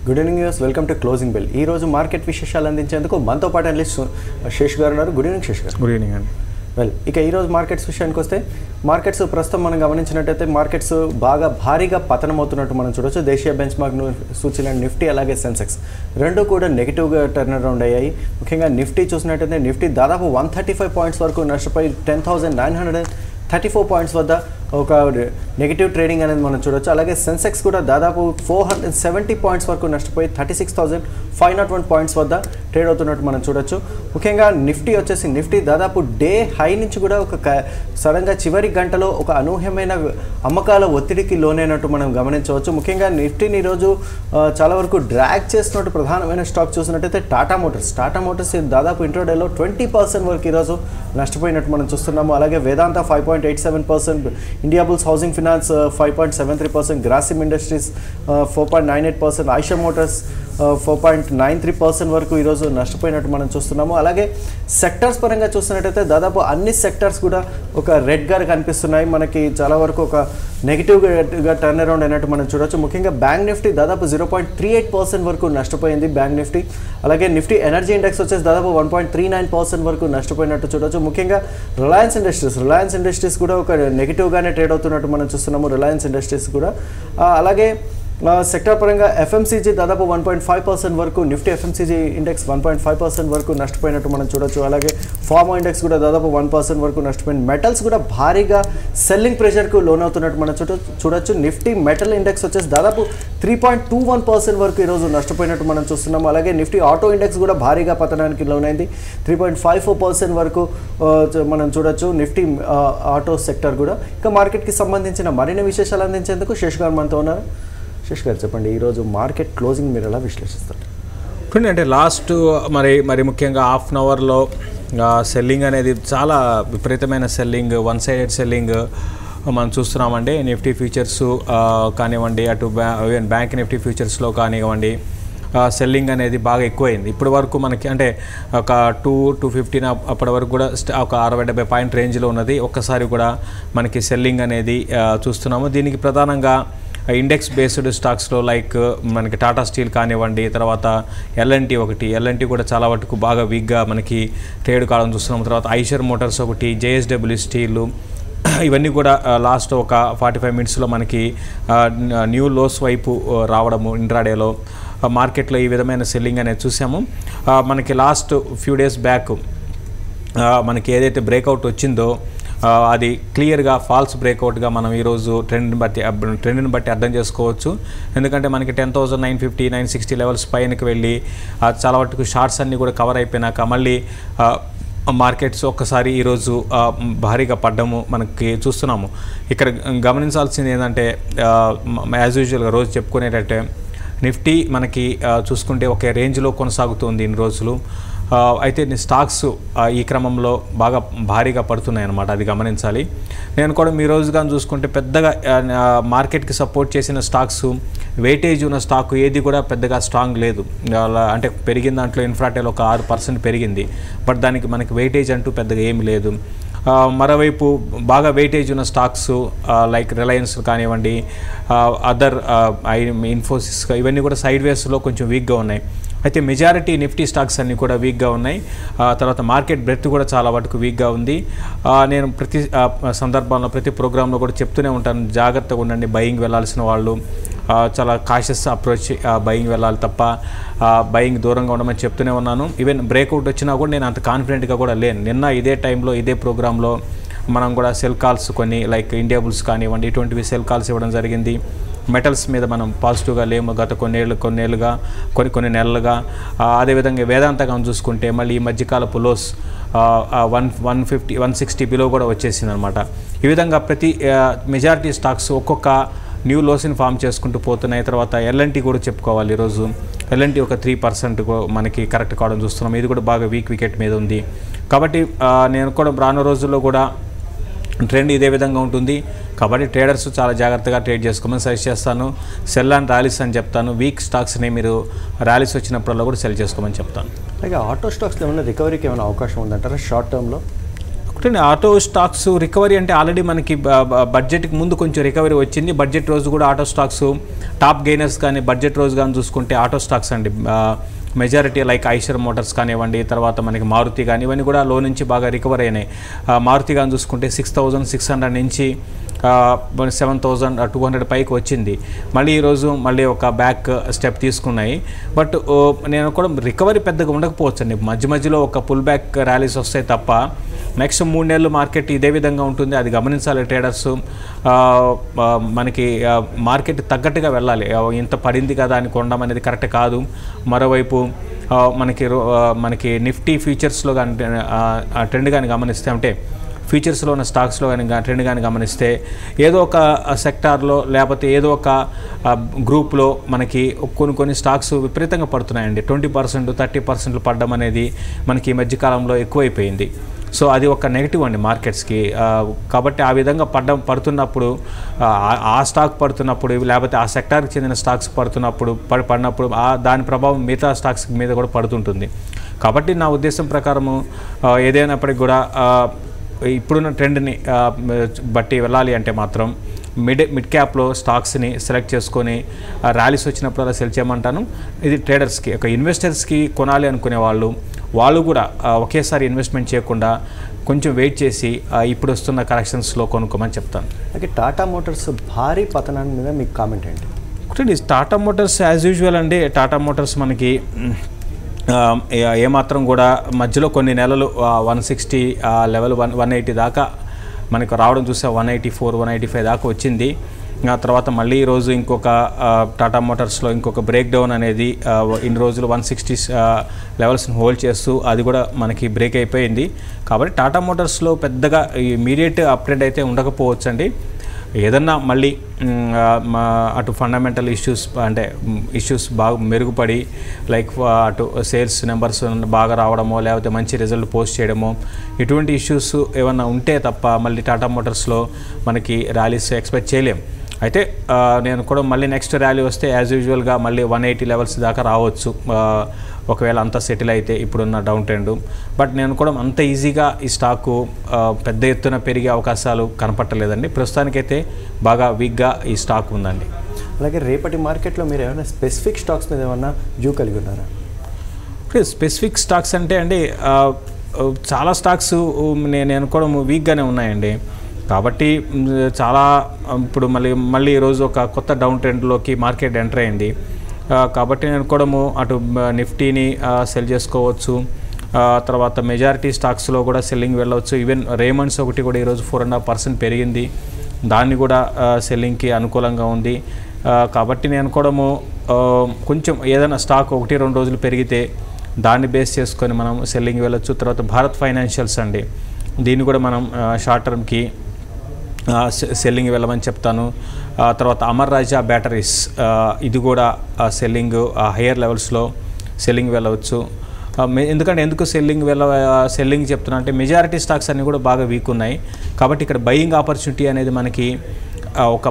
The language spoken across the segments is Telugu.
Good evening news. Welcome to closing bell. ఈ రోజు మార్కెట్ విశేషాలు అందించేందుకు మనతో పాటు అనలిస్ట్ శేష్ గారు ఉన్నారు. గుడ్ ఈవినింగ్ శేష్ గారు. గుడ్ ఈవినింగ్ అండి. ఇక ఈరోజు మార్కెట్స్ విషయానికి వస్తే మార్కెట్స్ ప్రస్తుతం మనం గమనించినట్టయితే మార్కెట్స్ భారీగా పతనమవుతున్నట్టు మనం చూడవచ్చు. దేశీయ బెంచ్ మార్క్ సూచీలను నిఫ్టీ అలాగే సెన్సెక్స్ రెండు కూడా నెగిటివ్గా టర్న్ అరౌండ్ అయ్యాయి. ముఖ్యంగా నిఫ్టీ చూసినట్టయితే నిఫ్టీ దాదాపు 135 పాయింట్స్ వరకు నష్టపోయి 10,934 పాయింట్స్ వద్ద ఒక నెగిటివ్ ట్రేడింగ్ అనేది మనం చూడవచ్చు. అలాగే సెన్సెక్స్ కూడా దాదాపు 470 పాయింట్స్ వరకు నష్టపోయి 36,501 పాయింట్స్ వద్ద ట్రేడ్ అవుతున్నట్టు మనం చూడొచ్చు. ముఖ్యంగా నిఫ్టీ దాదాపు డే హై నుంచి కూడా సడన్గా చివరి గంటలో ఒక అనూహ్యమైన అమ్మకాల ఒత్తిడికి లోనైనట్టు మనం గమనించవచ్చు. ముఖ్యంగా నిఫ్టీని ఈరోజు చాలా వరకు డ్రాగ్ చేస్తున్నట్టు ప్రధానమైన స్టాక్ చూసినట్టయితే టాటా మోటార్స్ దాదాపు ఇంట్రోడేలో 20% వరకు ఈరోజు నష్టపోయినట్టు మనం చూస్తున్నాము. అలాగే Vedanta 5.87%, Indiabulls housing finance 5.73%, Grasim industries 4.98%, ఆయిషా మోటార్స్ 4.93% వరకు ఈరోజు నష్టపోయినట్టు మనం చూస్తున్నాము. అలాగే సెక్టర్స్ పరంగా చూస్తున్నట్టయితే దాదాపు అన్ని సెక్టర్స్ కూడా ఒక రెడ్గా కనిపిస్తున్నాయి. మనకి చాలా వరకు ఒక నెగిటివ్గా టర్న్ అరౌండ్ అయినట్టు మనం చూడవచ్చు. ముఖ్యంగా బ్యాంక్ నిఫ్టీ దాదాపు 0.38% వరకు నష్టపోయింది బ్యాంక్ నిఫ్టీ. అలాగే నిఫ్టీ ఎనర్జీ ఇండెక్స్ వచ్చేసి దాదాపు 1.39% వరకు నష్టపోయినట్టు చూడవచ్చు. ముఖ్యంగా రిలయన్స్ ఇండస్ట్రీస్ కూడా ఒక నెగిటివ్గానే ట్రేడ్ అవుతున్నట్టు మనం చూస్తున్నాము. రిలయన్స్ ఇండస్ట్రీస్ కూడా అలాగే సెక్టర్ పరంగా ఎఫ్ఎంసీజీ దాదాపు 1.5% వరకు, నిఫ్టీ ఎఫ్ఎంసీజీ ఇండెక్స్ 1.5% వరకు నష్టపోయినట్టు మనం చూడొచ్చు. అలాగే ఫార్మా ఇండెక్స్ కూడా దాదాపు 1% వరకు నష్టపోయింది. మెటల్స్ కూడా భారీగా సెల్లింగ్ ప్రెషర్కు లోన్ అవుతున్నట్టు మనం చూడొచ్చు. నిఫ్టీ మెటల్ ఇండెక్స్ వచ్చేసి దాదాపు 3.21% వరకు ఈరోజు నష్టపోయినట్టు మనం చూస్తున్నాము. అలాగే నిఫ్టీ ఆటో ఇండెక్స్ కూడా భారీగా పతనానికి లోనైంది. 3.54% వరకు మనం చూడొచ్చు నిఫ్టీ ఆటో సెక్టర్ కూడా. ఇక మార్కెట్కి సంబంధించిన మరిన్ని విశేషాలు అందించేందుకు శేష్ గారు మనతో ఉన్నారు. శేష్ గారు చెప్పండి, ఈరోజు మార్కెట్ క్లోజింగ్ మీరు ఎలా విశ్లేషిస్తారు? అంటే లాస్ట్ మరి ముఖ్యంగా హాఫ్ అన్ అవర్లో సెల్లింగ్ అనేది చాలా విపరీతమైన సెల్లింగ్, వన్ సైడెడ్ సెల్లింగ్ మనం చూస్తున్నామండి. నిఫ్టీ ఫ్యూచర్స్ కానివ్వండి, అటు బ్యాంక్ నిఫ్టీ ఫ్యూచర్స్లో కానివ్వండి, సెల్లింగ్ అనేది బాగా ఎక్కువైంది. ఇప్పటి వరకు మనకి అంటే ఒక 215 అప్పటి వరకు కూడా ఒక 60-70 పాయింట్ రేంజ్లో ఉన్నది. ఒక్కసారి కూడా మనకి సెల్లింగ్ అనేది చూస్తున్నాము. దీనికి ప్రధానంగా ఇండెక్స్ బేస్డ్ స్టాక్స్లో లైక్ మనకి టాటా స్టీల్ కానివ్వండి, తర్వాత ఎల్ఎన్టీ కూడా చాలా వరకు బాగా వీక్గా మనకి ట్రేడ్ కావడం చూస్తున్నాము. తర్వాత ఐషర్ మోటార్స్ ఒకటి, జేఎస్డబ్ల్యూ స్టీలు, ఇవన్నీ కూడా లాస్ట్ ఒక 45 మినిట్స్లో మనకి న్యూ లోస్ వైపు రావడము ఇంట్రాడేలో మార్కెట్లో ఈ విధమైన సెల్లింగ్ అనేది చూసాము. మనకి లాస్ట్ ఫ్యూ డేస్ బ్యాక్ మనకి ఏదైతే బ్రేక్అవుట్ వచ్చిందో అది క్లియర్గా ఫాల్స్ బ్రేక్అవుట్గా మనం ఈరోజు ట్రెండ్ని బట్టి అర్థం చేసుకోవచ్చు. ఎందుకంటే మనకి 10,950, 960 లెవెల్స్ పైనకి వెళ్ళి చాలా వరకు షార్ట్స్ అన్నీ కూడా కవర్ అయిపోయినాక మళ్ళీ మార్కెట్స్ ఒక్కసారి ఈరోజు భారీగా పడ్డము మనకి చూస్తున్నాము. ఇక్కడ గమనించాల్సింది ఏంటంటే యాజ్ యూజువల్గా రోజు చెప్పుకునేటట్టే నిఫ్టీ మనకి చూసుకుంటే ఒక రేంజ్లో కొనసాగుతుంది ఇన్ని రోజులు. అయితే స్టాక్స్ ఈ క్రమంలో బాగా భారీగా పడుతున్నాయి అన్నమాట, అది గమనించాలి. నేను కూడా మీ రోజుగా చూసుకుంటే పెద్దగా మార్కెట్కి సపోర్ట్ చేసిన స్టాక్స్, వెయిటేజ్ ఉన్న స్టాక్ ఏది కూడా పెద్దగా స్ట్రాంగ్ లేదు. అంటే పెరిగిన దాంట్లో ఇన్ఫ్రాటెల్ ఒక 6% పెరిగింది, బట్ దానికి మనకి వెయిటేజ్ అంటూ పెద్దగా ఏమి లేదు. మరోవైపు బాగా వెయిటేజ్ ఉన్న స్టాక్స్ లైక్ రిలయన్స్ కానివ్వండి, అదర్ ఇన్ఫోసిస్, ఇవన్నీ కూడా సైడ్ వేస్లో కొంచెం వీక్గా ఉన్నాయి. అయితే మెజారిటీ నిఫ్టీ స్టాక్స్ అన్నీ కూడా వీక్గా ఉన్నాయి. తర్వాత మార్కెట్ బ్రెత్ కూడా చాలా వరకు వీక్గా ఉంది. నేను ప్రతి సందర్భంలో ప్రతి ప్రోగ్రాంలో కూడా చెప్తూనే ఉంటాను, జాగ్రత్తగా ఉండండి. బయింగ్ వెళ్ళాల్సిన వాళ్ళు చాలా కాషియస్ అప్రోచ్ బయింగ్ వెళ్ళాలి తప్ప బయింగ్ దూరంగా ఉండమని చెప్తూనే ఉన్నాను. ఈవెన్ బ్రేక్అవుట్ వచ్చినా కూడా నేను అంత కాన్ఫిడెంట్గా కూడా లేను. నిన్న ఇదే టైంలో ఇదే ప్రోగ్రాంలో మనం కూడా సెల్ కాల్స్ కొన్ని లైక్ ఇండియా బుల్స్ కానివ్వండి, ఇటువంటివి సెల్ కాల్స్ ఇవ్వడం జరిగింది. మెటల్స్ మీద మనం పాజిటివ్గా లేము గత కొన్ని నెలలుగా. అదేవిధంగా వేదాంతగా చూసుకుంటే మళ్ళీ ఈ మధ్యకాలపు లోస్ 150, 160 బిలో కూడా వచ్చేసింది అనమాట. ఈ విధంగా ప్రతి మెజారిటీ స్టాక్స్ ఒక్కొక్క న్యూ లోస్ని ఫామ్ చేసుకుంటూ పోతున్నాయి. తర్వాత ఎల్ఎన్టీ కూడా చెప్పుకోవాలి. ఈరోజు ఎల్ఎన్టీ ఒక 3% మనకి కరెక్ట్ కావడం చూస్తున్నాం. ఇది కూడా బాగా వీక్ వికెట్ మీద ఉంది. కాబట్టి నేను కూడా రాను రోజుల్లో కూడా ట్రెండ్ ఇదే విధంగా ఉంటుంది. కాబట్టి ట్రేడర్స్ చాలా జాగ్రత్తగా ట్రేడ్ చేసుకోమని సజెస్ట్ చేస్తాను. సెల్ అండ్ ర్యాలీస్ అని చెప్తాను. వీక్ స్టాక్స్ని మీరు ర్యాలీస్ వచ్చినప్పుడల్లా కూడా సెల్ చేసుకోమని చెప్తాను. అలాగే ఆటో స్టాక్స్లో ఏమైనా రికవరీకి ఏమైనా అవకాశం ఉందంటారా షార్ట్ టర్మ్లో? కానీ ఆటో స్టాక్స్ రికవరీ అంటే ఆల్రెడీ మనకి బడ్జెట్కి ముందు కొంచెం రికవరీ వచ్చింది. బడ్జెట్ రోజు కూడా ఆటో స్టాక్స్ టాప్ గెయినర్స్ కానీ బడ్జెట్ రోజు కానీ చూసుకుంటే ఆటో స్టాక్స్ అండి మెజారిటీ లైక్ ఐషర్ మోటార్స్ కానివ్వండి, తర్వాత మనకి మారుతి కానీ ఇవన్నీ కూడా లో నుంచి బాగా రికవర్ అయినాయి. మారుతి కానీ చూసుకుంటే 6,600 నుంచి 7,200 పైకి వచ్చింది. మళ్ళీ ఈరోజు మళ్ళీ ఒక బ్యాక్ స్టెప్ తీసుకున్నాయి. బట్ నేను కూడా రికవరీ పెద్దగా ఉండకపోవచ్చు అండి. మధ్య మధ్యలో ఒక పుల్ బ్యాక్ ర్యాలీస్ వస్తాయి తప్ప నెక్స్ట్ 3 నెలలు మార్కెట్ ఇదే విధంగా ఉంటుంది. అది గమనించాలి ట్రేడర్స్. మనకి మార్కెట్ తగ్గట్టుగా వెళ్ళాలి. ఇంత పడింది కదా అని కొనడం అనేది కరెక్ట్ కాదు. మరోవైపు మనకి నిఫ్టీ ఫ్యూచర్స్లో కానీ ట్రెండ్ కానీ గమనిస్తే అంటే ఫ్యూచర్స్లో ఉన్న స్టాక్స్లో కానీ ట్రెండ్ కానీ గమనిస్తే ఏదో ఒక సెక్టార్లో లేకపోతే ఏదో ఒక గ్రూప్లో మనకి కొన్ని స్టాక్స్ విపరీతంగా పడుతున్నాయండి. 20%, 30% పడడం అనేది మనకి ఈ మధ్యకాలంలో ఎక్కువైపోయింది. సో అది ఒక నెగిటివ్ అండి మార్కెట్స్కి. కాబట్టి ఆ విధంగా పడుతున్నప్పుడు ఆ స్టాక్ పడుతున్నప్పుడు లేకపోతే ఆ సెక్టార్కి చెందిన స్టాక్స్ పడినప్పుడు దాని ప్రభావం మిగతా స్టాక్స్ మీద కూడా పడుతుంటుంది. కాబట్టి నా ఉద్దేశం ప్రకారము ఏదైనప్పటికీ కూడా ఇప్పుడున్న ట్రెండ్ని బట్టి వెళ్ళాలి అంటే మాత్రం మిడ్ క్యాప్లో స్టాక్స్ని సెలెక్ట్ చేసుకొని ర్యాలీస్ వచ్చినప్పుడు అలా సెల్ చేయమంటాను. ఇది ట్రేడర్స్కి, ఒక ఇన్వెస్టర్స్కి కొనాలి అనుకునే వాళ్ళు కూడా ఒకేసారి ఇన్వెస్ట్మెంట్ చేయకుండా కొంచెం వెయిట్ చేసి ఇప్పుడు వస్తున్న కరెక్షన్స్లో కొనుక్కోమని చెప్తాను. అలాగే టాటా మోటార్స్ భారీ పతనాన్ని మీద మీకు కామెంట్ ఏంటి? ఒకటి టాటా మోటార్స్ యాజ్ యూజువల్ అండి. టాటా మోటార్స్ మనకి ఏమాత్రం కూడా మధ్యలో కొన్ని నెలలు 160 లెవెల్ 180 దాకా మనకు రావడం చూసా. 184, 185 దాకా వచ్చింది. ఆ తర్వాత మళ్ళీ ఈరోజు ఇంకొక టాటా మోటార్స్లో ఇంకొక బ్రేక్ డౌన్ అనేది ఇన్ని రోజులు 160 లెవెల్స్ని హోల్డ్ చేస్తూ అది కూడా మనకి బ్రేక్ అయిపోయింది. కాబట్టి టాటా మోటార్స్లో పెద్దగా ఇమీడియట్ అప్ట్రెండ్ అయితే ఉండకపోవచ్చు అండి. ఏదన్నా మళ్ళీ అటు ఫండమెంటల్ ఇష్యూస్ బాగా మెరుగుపడి లైక్ అటు సేల్స్ నెంబర్స్ బాగా రావడమో లేకపోతే మంచి రిజల్ట్ పోస్ట్ చేయడమో ఇటువంటి ఇష్యూస్ ఏమన్నా ఉంటే తప్ప మళ్ళీ టాటా మోటార్స్లో మనకి ర్యాలీస్ ఎక్స్పెక్ట్ చేయలేం. అయితే నేను కూడా మళ్ళీ నెక్స్ట్ ర్యాలీ వస్తే యాజ్ యూజువల్గా మళ్ళీ 180 లెవెల్స్ దాకా రావచ్చు ఒకవేళ అంతా సెటిల్ అయితే ఇప్పుడున్న డౌన్ ట్రెండ్. బట్ నేను కూడా అంత ఈజీగా ఈ స్టాకు పెద్ద ఎత్తున పెరిగే అవకాశాలు కనపట్టలేదండి. ప్రస్తుతానికైతే బాగా వీక్గా ఈ స్టాక్ ఉందండి. అలాగే రేపటి మార్కెట్లో మీరు ఏమైనా స్పెసిఫిక్ స్టాక్స్ మీద ఏమన్నా వ్యూ కలిగి ఉన్నారా? స్పెసిఫిక్ స్టాక్స్ అంటే అండి చాలా స్టాక్స్ నేను కూడా వీక్గానే ఉన్నాయండి. కాబట్టి చాలా ఇప్పుడు మళ్ళీ ఈరోజు ఒక కొత్త డౌన్ ట్రెండ్లోకి మార్కెట్ ఎంటర్ అయింది. కాబట్టి నేను కూడా అటు నిఫ్టీని సెల్ చేసుకోవచ్చు. తర్వాత మెజారిటీ స్టాక్స్లో కూడా సెల్లింగ్ వెళ్ళవచ్చు. ఈవెన్ రేమండ్స్ ఒకటి కూడా ఈరోజు 4.5% పెరిగింది. దాన్ని కూడా సెల్లింగ్కి అనుకూలంగా ఉంది. కాబట్టి నేను కూడా కొంచెం ఏదైనా స్టాక్ 1-2 రోజులు పెరిగితే దాన్ని బేస్ చేసుకొని మనం సెల్లింగ్ వెళ్ళొచ్చు. తర్వాత భారత్ ఫైనాన్షియల్స్ అండి, దీన్ని కూడా మనం షార్ట్ టర్మ్కి సెల్లింగ్ వెళ్ళమని చెప్తాను. తర్వాత అమర్ రాజా బ్యాటరీస్ ఇది కూడా సెల్లింగ్ హయ్యర్ లెవెల్స్లో సెల్లింగ్ వెళ్ళవచ్చు. ఎందుకు సెల్లింగ్ చెప్తున్నా అంటే మెజారిటీ స్టాక్స్ అన్నీ కూడా బాగా వీక్ ఉన్నాయి. కాబట్టి ఇక్కడ బయింగ్ ఆపర్చునిటీ అనేది మనకి ఒక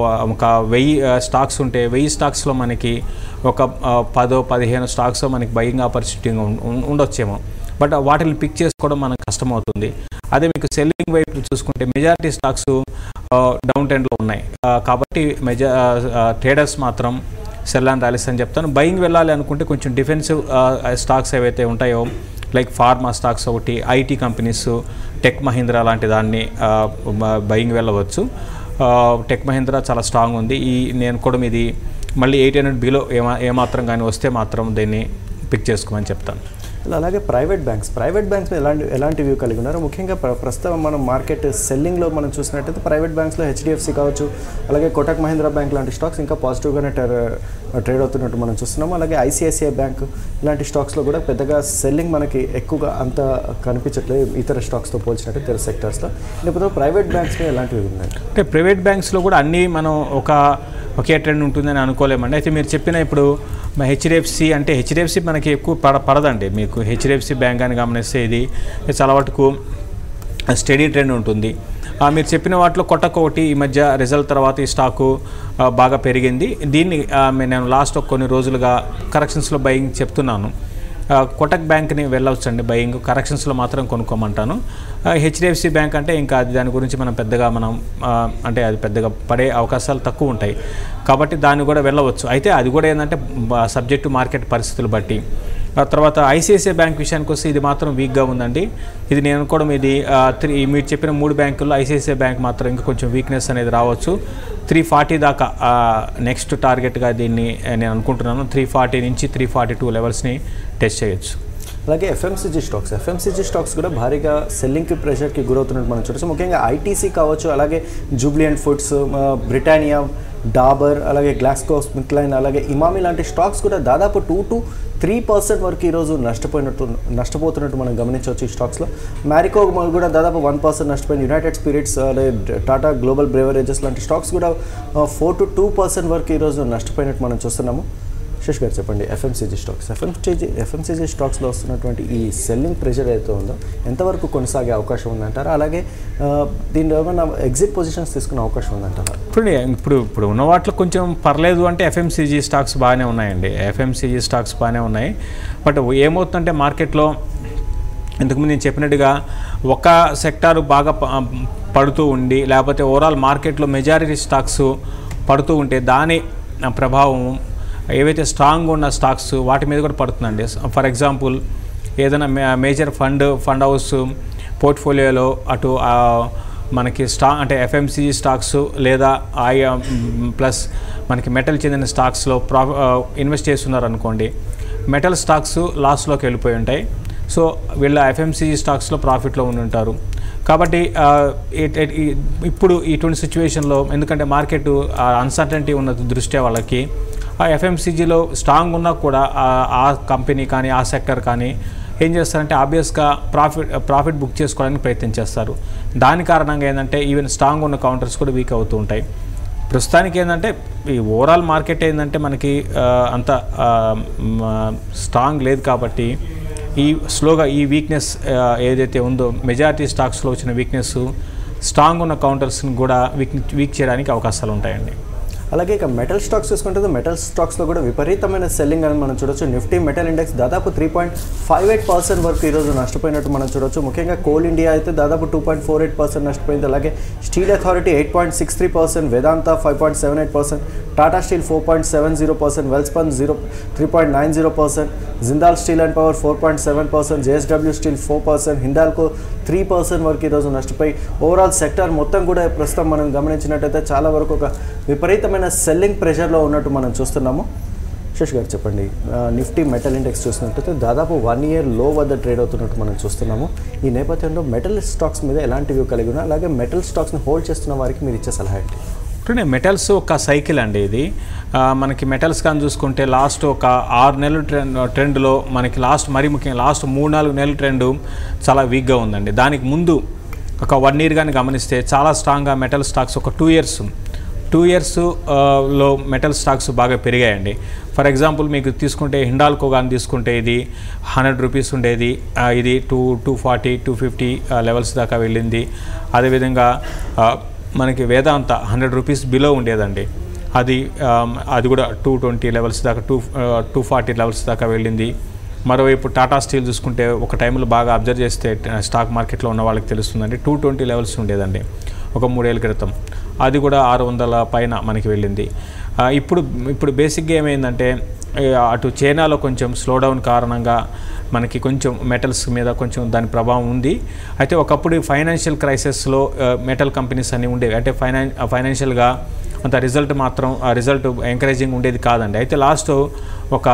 1000 స్టాక్స్ ఉంటే 1000 స్టాక్స్లో మనకి ఒక 10-15 స్టాక్స్ మనకి బయింగ్ ఆపర్చునిటీ ఉండొచ్చేమో. బట్ వాటిని పిక్ చేసుకోవడం మనకు కష్టమవుతుంది. అదే మీకు సెల్లింగ్ వైపు చూసుకుంటే మెజారిటీ స్టాక్స్ డౌన్ ట్రెండ్లో ఉన్నాయి. కాబట్టి ట్రేడర్స్ మాత్రం సెల్ అండ్ ర్యాలీస్ అని చెప్తాను. బయింగ్ వెళ్ళాలి అనుకుంటే కొంచెం డిఫెన్సివ్ స్టాక్స్ ఏవైతే ఉంటాయో లైక్ ఫార్మా స్టాక్స్ ఒకటి, ఐటీ కంపెనీస్, టెక్ మహీంద్రా లాంటి దాన్ని బయింగ్ వెళ్ళవచ్చు. టెక్ మహీంద్రా చాలా స్ట్రాంగ్ ఉంది. నేను కూడా ఇది మళ్ళీ 800 బిలో ఏమాత్రం కానీ వస్తే మాత్రం దీన్ని పిక్ చేసుకోమని చెప్తాను. అలాగే ప్రైవేట్ బ్యాంక్స్ మీద ఎలాంటి వ్యూ కలిగి ఉన్నారు? ముఖ్యంగా ప్రస్తుతం మనం మార్కెట్ సెల్లింగ్లో మనం చూసినట్టయితే ప్రైవేట్ బ్యాంక్స్లో హెచ్డిఎఫ్సి కావచ్చు, అలాగే కోటక్ మహీంద్రా బ్యాంక్ లాంటి స్టాక్స్ ఇంకా పాజిటివ్గానే ట్రేడ్ అవుతున్నట్టు మనం చూస్తున్నాము. అలాగే ఐసిఐసిఐ బ్యాంక్ ఇలాంటి స్టాక్స్లో కూడా పెద్దగా సెల్లింగ్ మనకి ఎక్కువగా అంత కనిపించట్లేదు ఇతర స్టాక్స్తో పోల్చినట్టు ఇతర సెక్టర్స్లో. లేకపోతే ప్రైవేట్ బ్యాంక్స్ మీద ఎలాంటివి ఉన్నాయి? అంటే ప్రైవేట్ బ్యాంక్స్లో కూడా అన్నీ మనం ఒకే ట్రెండ్ ఉంటుందని అనుకోలేమండి. అయితే మీరు చెప్పిన ఇప్పుడు హెచ్డిఎఫ్సి అంటే హెచ్డిఎఫ్సి మనకి ఎక్కువ పడదండి. మీకు హెచ్డిఎఫ్సి బ్యాంక్ అని గమనిస్తే ఇది చాలా వరకు స్టడీ ట్రెండ్ ఉంటుంది. మీరు చెప్పిన వాటిలో కొట్టకు ఒకటి ఈ మధ్య రిజల్ట్ తర్వాత ఈ స్టాకు బాగా పెరిగింది. దీన్ని నేను లాస్ట్ కొన్ని రోజులుగా కరెక్షన్స్లో బయింగ్ చెప్తున్నాను. కోటక్ బ్యాంక్ని వెళ్ళవచ్చు అండి బయింగ్, కరెక్షన్స్లో మాత్రం కొనుక్కోమంటాను. హెచ్డిఎఫ్సి బ్యాంక్ అంటే ఇంకా అది దాని గురించి మనం పెద్దగా అంటే అది పెద్దగా పడే అవకాశాలు తక్కువ ఉంటాయి కాబట్టి దాన్ని కూడా వెళ్ళవచ్చు. అయితే అది కూడా ఏంటంటే సబ్జెక్టు మార్కెట్ పరిస్థితులు బట్టి. తర్వాత ఐసిఐసిఐ బ్యాంక్ విషయానికి వస్తే ఇది మాత్రం వీక్గా ఉందండి. ఇది నేను అనుకోవడం ఇది మీరు చెప్పిన 3 బ్యాంకుల్లో ఐసిఐసిఐ బ్యాంక్ మాత్రం ఇంకా కొంచెం వీక్నెస్ అనేది రావచ్చు. 340 దాకా నెక్స్ట్ టార్గెట్గా దీన్ని నేను అనుకుంటున్నాను. 340 నుంచి 342 లెవెల్స్ని టెస్ట్ చేయొచ్చు. అలాగే ఎఫ్ఎంసీజీ స్టాక్స్ కూడా భారీగా సెల్లింగ్కి ప్రెషర్కి గురవుతున్నట్టు మనం చూడొచ్చు. ముఖ్యంగా ఐటీసీ కావచ్చు, అలాగే జూబ్లియంట్ ఫుడ్స్, బ్రిటానియా, డాబర్, అలాగే గ్లాస్కో స్మిత్లైన్, అలాగే ఇమామి లాంటి స్టాక్స్ కూడా దాదాపు 2 to 3% వరకు ఈరోజు నష్టపోతున్నట్టు మనం గమనించవచ్చు. ఈ స్టాక్స్లో మ్యారికో కూడా దాదాపు 1% నష్టపోయింది. యునైటెడ్ స్పిరిట్స్, అలాగే టాటా గ్లోబల్ బ్రేవరేజెస్ లాంటి స్టాక్స్ కూడా 4 to 2% వరకు ఈరోజు నష్టపోయినట్టు మనం చూస్తున్నాము. శేష్ గారు చెప్పండి, ఎఫ్ఎంసీజీ స్టాక్స్లో వస్తున్నటువంటి ఈ సెల్లింగ్ ప్రెషర్ ఏదైతే ఉందో ఎంతవరకు కొనసాగే అవకాశం ఉందంటారా? అలాగే దీనిలో ఏమైనా ఎగ్జిట్ పొజిషన్స్ తీసుకునే అవకాశం ఉందంటారా? ఇప్పుడు ఉన్న వాటిలో కొంచెం పర్లేదు అంటే ఎఫ్ఎంసీజీ స్టాక్స్ బాగానే ఉన్నాయండి. ఎఫ్ఎంసీజీ స్టాక్స్ బాగానే ఉన్నాయి. బట్ ఏమవుతుందంటే మార్కెట్లో ఇంతకుముందు నేను చెప్పినట్టుగా ఒక సెక్టారు బాగా పడుతూ ఉండి లేకపోతే ఓవరాల్ మార్కెట్లో మెజారిటీ స్టాక్స్ పడుతూ ఉంటే దాని ప్రభావం ఏవైతే స్ట్రాంగ్ ఉన్న స్టాక్స్ వాటి మీద కూడా పడుతుందండి. ఫర్ ఎగ్జాంపుల్ ఏదైనా మేజర్ ఫండ్ హౌస్ పోర్ట్ఫోలియోలో అటు మనకి అంటే ఎఫ్ఎంసీజీ స్టాక్స్ లేదా ప్లస్ మనకి మెటల్ చెందిన స్టాక్స్లో ఇన్వెస్ట్ చేస్తున్నారు అనుకోండి, మెటల్ స్టాక్స్ లాస్లోకి వెళ్ళిపోయి ఉంటాయి. సో వీళ్ళ ఎఫ్ఎంసీజీ స్టాక్స్లో ప్రాఫిట్లో ఉంటారు. కాబట్టి ఇప్పుడు ఇటువంటి సిచ్యువేషన్లో ఎందుకంటే మార్కెట్ అన్సర్టనిటీ ఉన్న దృష్ట్యా వాళ్ళకి ఆ ఎఫ్ఎంసీజీలో స్ట్రాంగ్ ఉన్నా కూడా ఆ కంపెనీ కానీ ఆ సెక్టర్ కానీ ఏం చేస్తారంటే ఆబ్వియస్గా ప్రాఫిట్ బుక్ చేసుకోవడానికి ప్రయత్నం చేస్తారు. దాని కారణంగా ఏంటంటే ఈవెన్ స్ట్రాంగ్ ఉన్న కౌంటర్స్ కూడా వీక్ అవుతూ ఉంటాయి. ప్రస్తుతానికి ఏంటంటే ఈ ఓవరాల్ మార్కెట్ ఏంటంటే మనకి అంత స్ట్రాంగ్ లేదు కాబట్టి స్లోగా ఈ వీక్నెస్ ఏదైతే ఉందో మెజారిటీ స్టాక్స్లో వచ్చిన వీక్నెస్ స్ట్రాంగ్ ఉన్న కౌంటర్స్ని కూడా వీక్ చేయడానికి అవకాశాలు ఉంటాయండి. అలాగే ఇక మెటల్ స్టాక్స్ చూసుకుంటే మెటల్ స్టాక్స్లో కూడా విపరీతమైన సెల్లింగ్ అని మనం చూడొచ్చు. నిఫ్టీ మెటల్ ఇండెక్స్ దాదాపు 3.58% వరకు ఈరోజు నష్టపోయినట్టు మనం చూడొచ్చు. ముఖ్యంగా కోల్ ఇండియా అయితే దాదాపు 2.48% నష్టపోయింది. అలాగే steel authority 8.63%, Vedanta 5.78%, Tata steel 4.70%, Welspun 3.90%, Jindal steel and power 4.7%, JSW steel 4%, Hindalco 3% వరకు ఈరోజు నష్టపోయి ఓవరాల్ సెక్టర్ మొత్తం కూడా ప్రస్తుతం మనం గమనించినట్టయితే చాలా వరకు ఒక విపరీతమైన సెల్లింగ్ ప్రెషర్లో ఉన్నట్టు మనం చూస్తున్నాము. శేష్ గారు చెప్పండి, నిఫ్టీ మెటల్ ఇండెక్స్ చూసినట్టయితే దాదాపు 1 year లో వద్ద ట్రేడ్ అవుతున్నట్టు మనం చూస్తున్నాము. ఈ నేపథ్యంలో మెటల్ స్టాక్స్ మీద ఎలాంటి వ్యూ కలిగి ఉన్నా, అలాగే మెటల్ స్టాక్స్ని హోల్డ్ చేస్తున్న వారికి మీరు ఇచ్చే సలహా ఏంటి? ఇప్పుడు మెటల్స్ ఒక సైకిల్ అండి ఇది. మనకి మెటల్స్ కానీ చూసుకుంటే లాస్ట్ ఒక 6 నెలల ట్రెండ్లో మనకి మరీ ముఖ్యంగా లాస్ట్ 3-4 నెలల ట్రెండ్ చాలా వీక్గా ఉందండి. దానికి ముందు ఒక 1 year కానీ గమనిస్తే చాలా స్ట్రాంగ్గా మెటల్ స్టాక్స్ ఒక 2 years లో మెటల్ స్టాక్స్ బాగా పెరిగాయండి. ఫర్ ఎగ్జాంపుల్ మీకు తీసుకుంటే హిండాల్కో కానీ తీసుకుంటే ఇది 100 రూపీస్ ఉండేది, ఇది 240, 250 లెవెల్స్ దాకా వెళ్ళింది. అదేవిధంగా మనకి వేదాంత 100 రూపీస్ బిలో ఉండేదండి, అది కూడా 220 లెవెల్స్ దాకా 240 లెవెల్స్ దాకా వెళ్ళింది. మరోవైపు టాటా స్టీల్ చూసుకుంటే ఒక టైంలో బాగా అబ్జర్వ్ చేస్తే స్టాక్ మార్కెట్లో ఉన్న వాళ్ళకి తెలుస్తుందండి 220 లెవెల్స్ ఉండేదండి ఒక 3 ఏళ్ళ క్రితం, అది కూడా 600 పైన మనకి వెళ్ళింది. ఇప్పుడు బేసిక్గా ఏమైందంటే అటు చైనాలో కొంచెం స్లో డౌన్ కారణంగా మనకి కొంచెం మెటల్స్ మీద కొంచెం దాని ప్రభావం ఉంది. అయితే ఒకప్పుడు ఫైనాన్షియల్ క్రైసిస్లో మెటల్ కంపెనీస్ అన్నీ ఉండేవి, అంటే ఫైనాన్షియల్గా అంత రిజల్ట్ ఎంకరేజింగ్ ఉండేది కాదండి. అయితే లాస్ట్ ఒక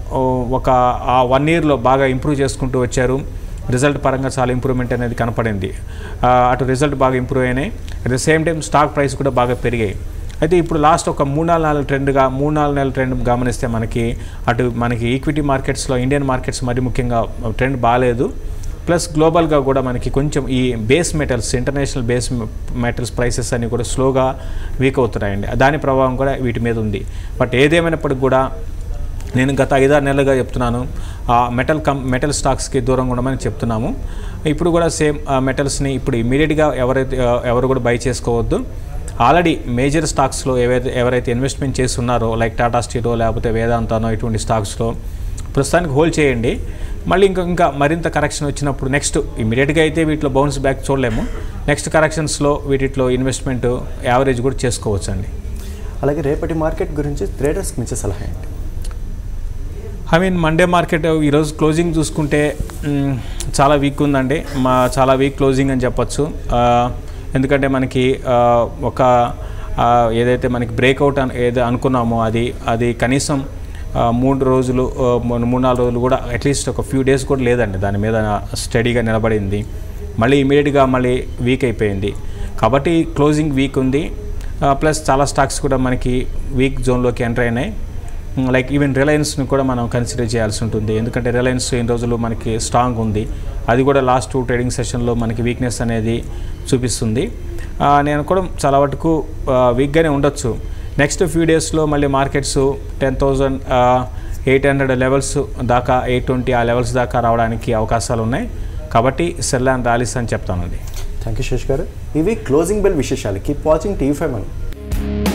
1 yearలో బాగా ఇంప్రూవ్ చేసుకుంటూ వచ్చారు. రిజల్ట్ పరంగా చాలా ఇంప్రూవ్మెంట్ అనేది కనపడింది. అటు రిజల్ట్ బాగా ఇంప్రూవ్ అయినాయి, at the same time stock price కూడా బాగా పెరిగాయి. అయితే ఇప్పుడు లాస్ట్ ఒక 3-4 నెలల ట్రెండ్ గమనిస్తే మనకి ఈక్విటీ మార్కెట్స్లో ఇండియన్ మార్కెట్స్ మరి ముఖ్యంగా ట్రెండ్ బాగాలేదు. ప్లస్ గ్లోబల్గా కూడా మనకి కొంచెం ఈ ఇంటర్నేషనల్ బేస్ మెటల్స్ ప్రైసెస్ అన్నీ కూడా స్లోగా వీక్ అవుతున్నాయండి. దాని ప్రభావం కూడా వీటి మీద ఉంది. బట్ ఏదేమైనప్పటికి కూడా నేను గత 5-6 నెలలుగా చెప్తున్నాను మెటల్ స్టాక్స్కి దూరంగా ఉండమని చెప్తున్నాము. ఇప్పుడు కూడా సేమ్ మెటల్స్ని ఇప్పుడు ఇమీడియట్గా ఎవరు కూడా బై చేసుకోవద్దు. ఆల్రెడీ మేజర్ స్టాక్స్లో ఎవరైతే ఇన్వెస్ట్మెంట్ చేస్తున్నారో లైక్ టాటా స్టీలో లేకపోతే వేదాంతనో ఇటువంటి స్టాక్స్లో ప్రస్తుతానికి హోల్డ్ చేయండి. మళ్ళీ ఇంకా మరింత కరెక్షన్ వచ్చినప్పుడు నెక్స్ట్ ఇమీడియట్గా అయితే వీటిలో బౌన్స్ బ్యాక్ చూడలేము. నెక్స్ట్ కరెక్షన్స్లో వీటిలో ఇన్వెస్ట్మెంట్ యావరేజ్ కూడా చేసుకోవచ్చు అండి. అలాగే రేపటి మార్కెట్ గురించి ట్రేడర్స్కి మించే సలహా ఏంటి? మండే మార్కెట్ ఈరోజు క్లోజింగ్ చూసుకుంటే చాలా వీక్ ఉందండి. చాలా వీక్ క్లోజింగ్ అని చెప్పచ్చు. ఎందుకంటే మనకి ఏదైతే మనకి బ్రేక్అవుట్ ఏదో అనుకున్నామో అది కనీసం 3-4 రోజులు కూడా అట్లీస్ట్ ఒక ఫ్యూ డేస్ కూడా లేదండి. దాని మీద స్టడీగా నిలబడింది. మళ్ళీ ఇమీడియట్గా మళ్ళీ వీక్ అయిపోయింది. కాబట్టి క్లోజింగ్ వీక్ ఉంది. ప్లస్ చాలా స్టాక్స్ కూడా మనకి వీక్ జోన్లోకి ఎంటర్ అయినాయి. లైక్ ఈవెన్ రిలయన్స్ని కూడా మనం కన్సిడర్ చేయాల్సి ఉంటుంది. ఎందుకంటే రిలయన్స్ ఇన్ని రోజులు మనకి స్ట్రాంగ్ ఉంది. అది కూడా లాస్ట్ 2 ట్రేడింగ్ సెషన్లో మనకి వీక్నెస్ అనేది చూపిస్తుంది. నేను కూడా చాలా వరకు వీక్గానే ఉండొచ్చు. నెక్స్ట్ ఫ్యూ డేస్లో మళ్ళీ మార్కెట్స్ 10,800 లెవెల్స్ దాకా 820 ఆ లెవెల్స్ దాకా రావడానికి అవకాశాలు ఉన్నాయి. కాబట్టి సెల్ అండ్ ర్యాలీస్ అని చెప్తానండి. థ్యాంక్ యూ శేష్ గారు. ఇవి క్లోజింగ్ బెల్ విశేషాలు. కీప్ వాచింగ్ TV5 అని.